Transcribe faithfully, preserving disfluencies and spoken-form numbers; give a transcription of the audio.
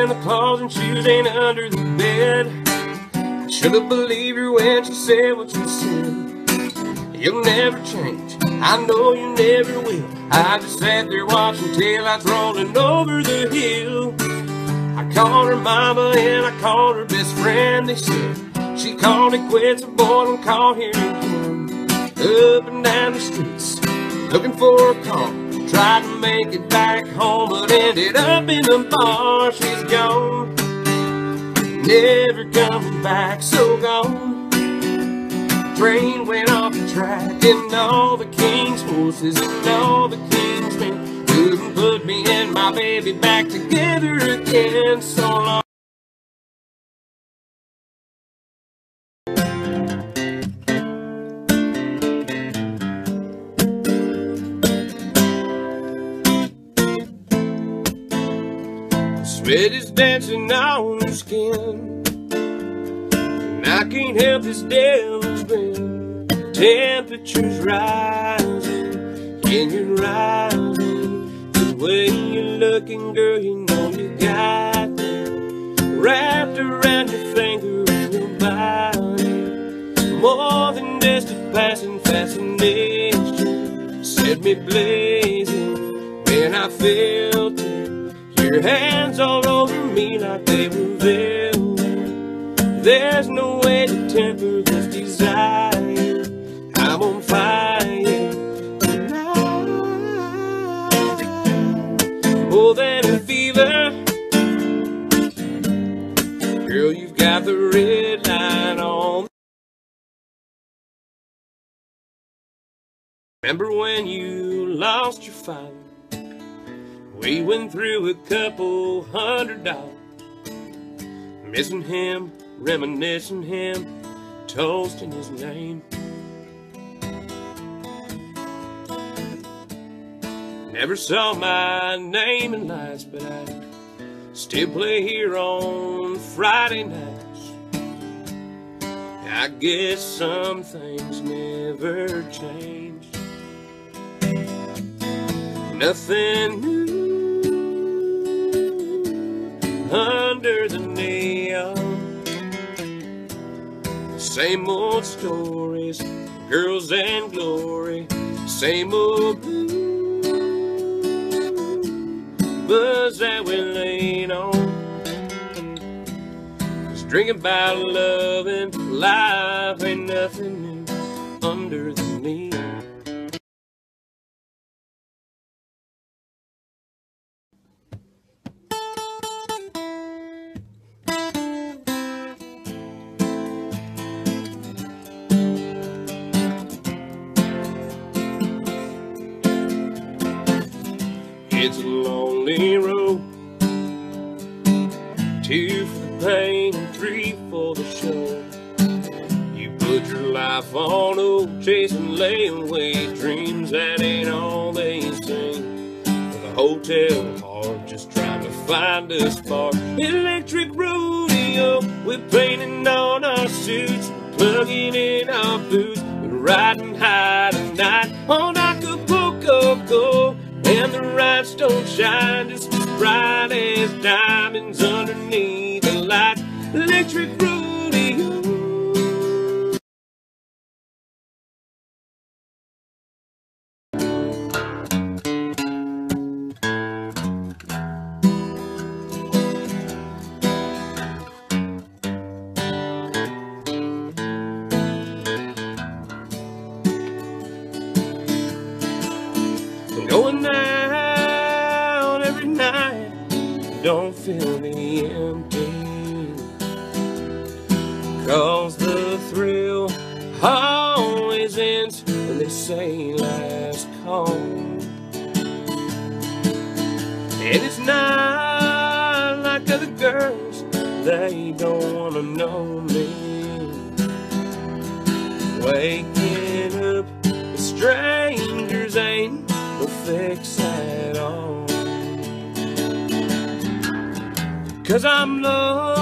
and the clothes and shoes ain't under the bed. I should've believed her when she said what she said. You'll never change, I know you never will. I just sat there watching taillights rolling over the hill. I called her mama and I called her best friend. They said she called it quits, a boy don't call here again. Up and down the streets, looking for a car. Tried to make it back home, but ended up in the bar. She's gone, never coming back, so gone. Train went off the track, and all the king's horses and all the king's men couldn't put me and my baby back together again. So long. Sweat is dancing on your skin, and I can't help this devil's grin. Temperature's rising, and you're rising. The way you're looking, girl, you know you got me wrapped around your finger and your body. More than just a passing fascination, set me blazing when I felt it. Your hands all over me like they were velvet. There's no way to temper this desire. I'm on fire tonight. More than a fever. Girl, you've got the red light on. Remember when you lost your father? We went through a couple hundred dollars, missing him, reminiscing him, toasting his name. Never saw my name in lights, but I still play here on Friday nights. I guess some things never change. Nothing new under the neon. Same old stories, girls and glory. Same old blue buzz that we lean on. Just drinking about love and life ain't nothing new under the neon. It's a lonely road, two for the pain and three for the show. You put your life on hold, chasing layaway dreams that ain't all they sing. With a hotel heart, just trying to find a spark. Electric rodeo, we're painting on our suits, plugging in our boots, we're riding high tonight on Acapulco Gold. And the rhinestones shine just as bright as diamonds underneath the light. Electric rodeo. Going out every night, don't feel me empty, 'cause the thrill always ends when they say last call. And it's not like other girls, they don't wanna know me. Waking up with strangers ain't no fix at all, 'cause I'm lost